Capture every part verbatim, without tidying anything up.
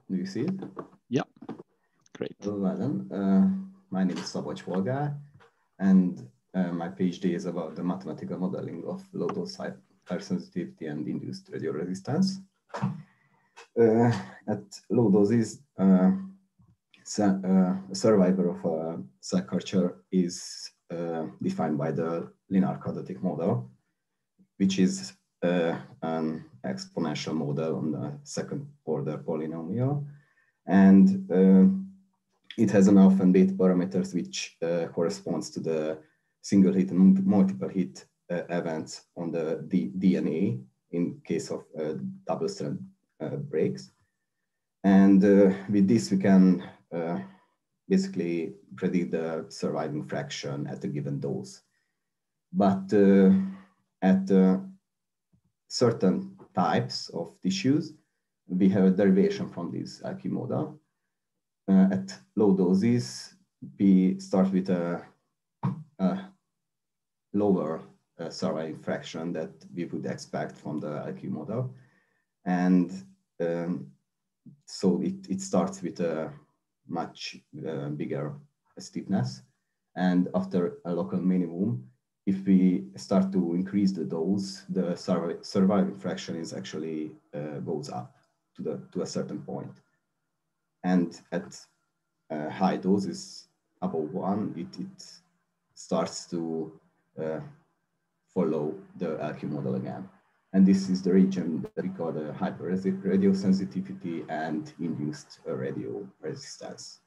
Do you see it? Yeah, great. Hello, Adam. Uh, my name is Szabolcs Polgár, and uh, my PhD is about the mathematical modeling of low-dose hypersensitivity and induced radioresistance. Uh, at low doses, uh, uh, a survivor of a cell culture is uh, defined by the linear quadratic model, which is uh, an exponential model on the second order polynomial. And uh, it has an alpha and beta parameters which uh, corresponds to the single hit and multiple hit uh, events on the D DNA in case of uh, double strand uh, breaks. And uh, with this, we can uh, basically predict the surviving fraction at a given dose. But uh, at uh, certain types of tissues, we have a derivation from this L Q model. Uh, at low doses, we start with a, a lower uh, surviving fraction that we would expect from the L Q model. And um, so it, it starts with a much uh, bigger stiffness. And after a local minimum, if we start to increase the dose, the survi surviving fraction is actually uh, goes up to, the, to a certain point. And at uh, high doses above one, it, it starts to uh, follow the L Q model again. And this is the region that we call the hyper radio sensitivity and induced uh, radio resistance.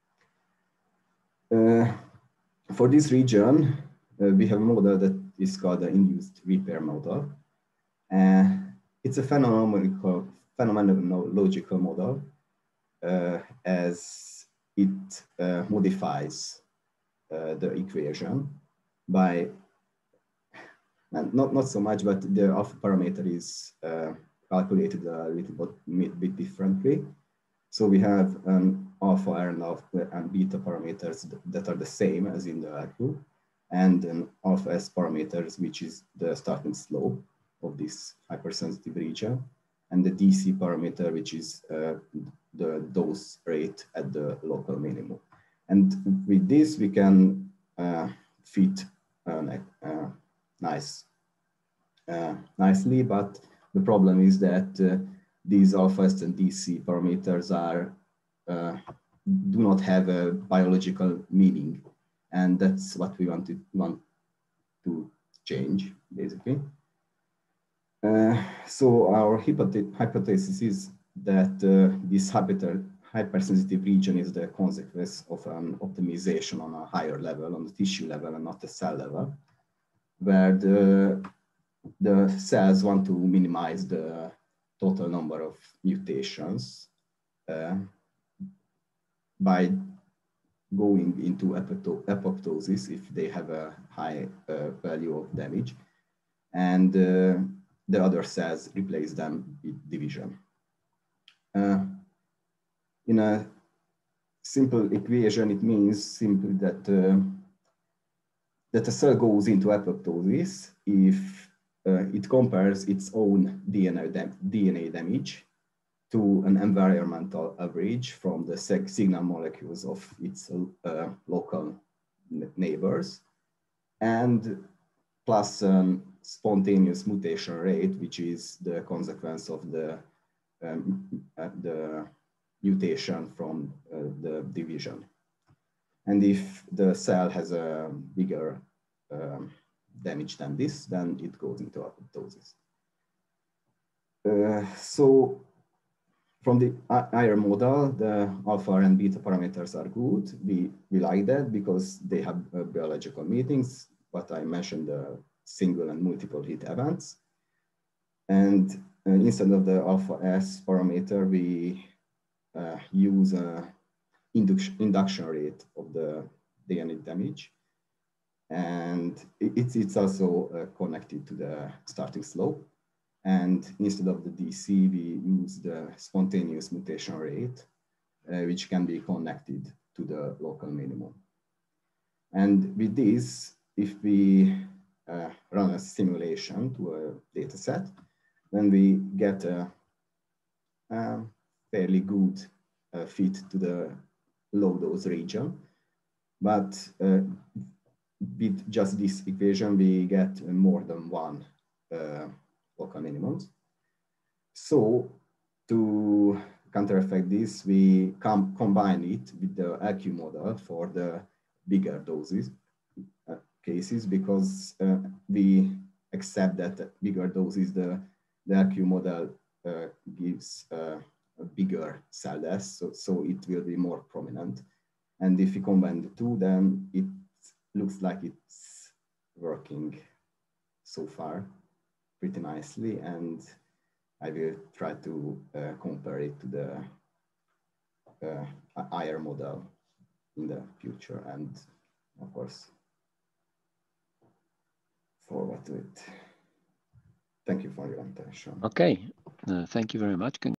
Uh, for this region, uh, we have a model that is called the induced repair model. Uh, it's a phenomenological, phenomenological model uh, as it uh, modifies uh, the equation by Not, not so much, but the alpha parameter is uh, calculated a little bit, bit differently. So we have an alpha and alpha and beta parameters that are the same as in the L Q, and an alpha S parameters, which is the starting slope of this hypersensitive region, and the D C parameter, which is uh, the dose rate at the local minimum. And with this, we can uh, fit an uh, nice, uh, nicely, but the problem is that uh, these alpha S and D C parameters are uh, do not have a biological meaning, and that's what we want to want to change, basically. Uh, so our hypothesis is that uh, this hypersensitive region is the consequence of an optimization on a higher level, on the tissue level, and not the cell level, where the, the cells want to minimize the total number of mutations uh, by going into apoptosis if they have a high uh, value of damage, and uh, the other cells replace them with division. Uh, in a simple equation, it means simply that uh, that a cell goes into apoptosis if uh, it compares its own D N A, dam D N A damage to an environmental average from the signal molecules of its uh, local neighbors, and plus a spontaneous mutation rate, which is the consequence of the, um, uh, the mutation from uh, the division. And if the cell has a bigger um, damage than this, then it goes into apoptosis. Uh, so from the I R model, the alpha and beta parameters are good. We, we like that because they have uh, biological meanings, but I mentioned the single and multiple hit events. And uh, instead of the alpha S parameter, we uh, use a Induction, induction rate of the D N A damage. And it's, it's also uh, connected to the starting slope. And instead of the D C, we use the spontaneous mutation rate, uh, which can be connected to the local minimum. And with this, if we uh, run a simulation to a data set, then we get a, a fairly good uh, fit to the low dose region. But uh, with just this equation, we get more than one uh, local minimums. So to counter-effect this, we com combine it with the L Q model for the bigger doses uh, cases, because uh, we accept that bigger doses, the, the L Q model uh, gives uh, a bigger cell death, so, so it will be more prominent. And if we combine the two, then it looks like it's working so far pretty nicely. And I will try to uh, compare it to the uh, I R model in the future, and of course, forward to it. Thank you for your attention. Okay, uh, thank you very much.